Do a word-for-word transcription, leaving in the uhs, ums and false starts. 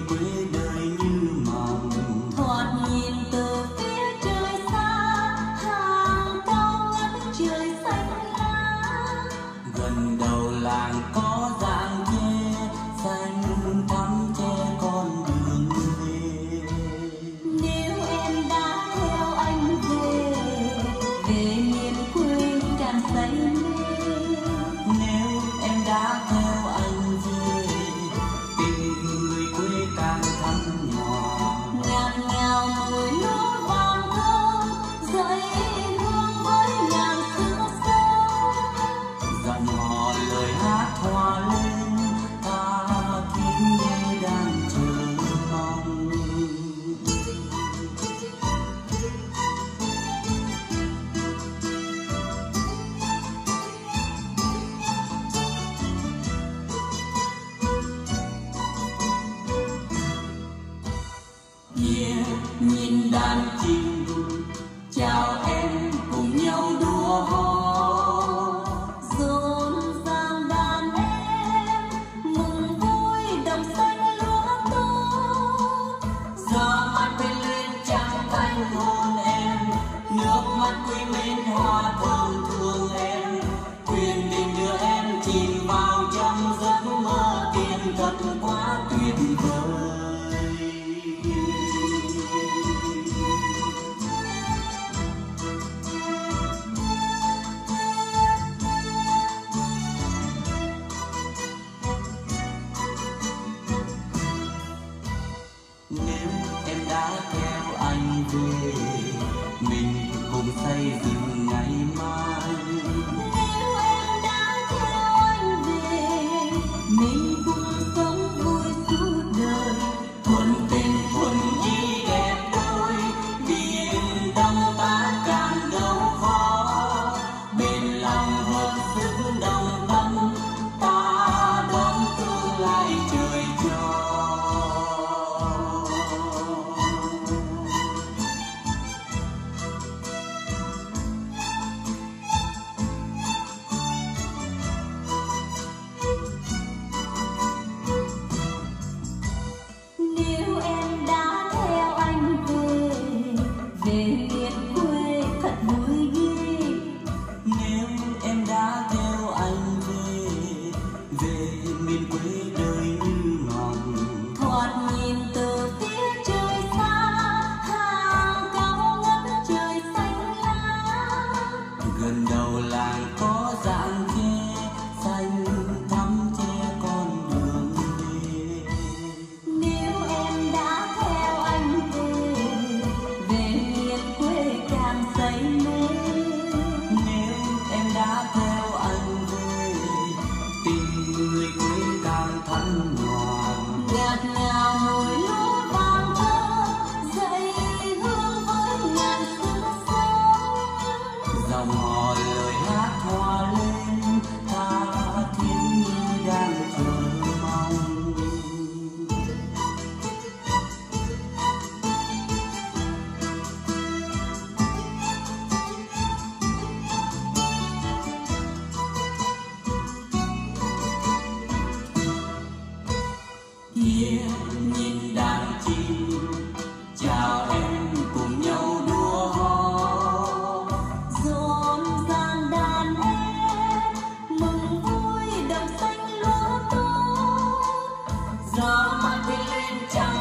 quê đời như mộng. Thoạt nhìn từ phía trời xa, hàng cao ngất trời xanh lá. Gần đầu làng có rạng tre xanh thắm che con đường về. Nếu em đã theo anh về, về miền quê tràn say mê. Nếu em đã theo anh về, tình người quê càng thắm nhỏ. Ngạt ngào mùi lúa vàng thơm, dậy hương với ngàn xưa sớm. Dòng hò lời hát hòa lên, ta kín như đang chờ mong. Yeah, nhìn đàn chim chào em cùng nhau đua hò. Rộn ràng đàn em mừng vui đồng xanh lúa tốt. Gió mát bay lên trăng cánh hôn em, nước mắt quý mến hoa thơm thương em. Quyền định đưa em chìm vào trong giấc mơ tiền thật quá tuyệt vời. Nếu em đã theo anh về, mình cùng xây dựng ngày mai. Nếu em đã theo anh về, mình cùng sống vui suốt đời. Thuần tình thuần ý đẹp đôi, biển đông ta càng đâu khó. Bên lòng hợp sức đồng tâm, ta đón tương lai trời cho. Nếu em đã theo anh về, về miền quê thật vui ghê. Nếu em đã theo anh về, về miền quê đời như mộng. Thoạt nhìn từ phía trời xa, hàng cao ngất trời xanh lá. Gần đầu làng có rạng tre xanh thắm che con đường về. Nếu em đã theo anh về, về miền quê càng say mê. Nếu em đã theo anh về, tình người quê càng thắm ngọt. Ngạt ngào mùi lúa vàng thơm, dậy hương với ngàn xưa sớm. Dòng hò lời hát hòa lên, ta thiên như đang chờ mong. Yeah, nhìn đàn chim chào em cùng nhau đua hò. Rộn ràng đàn em mừng vui đồng xanh lúa tốt. Gió mát bay lên trăng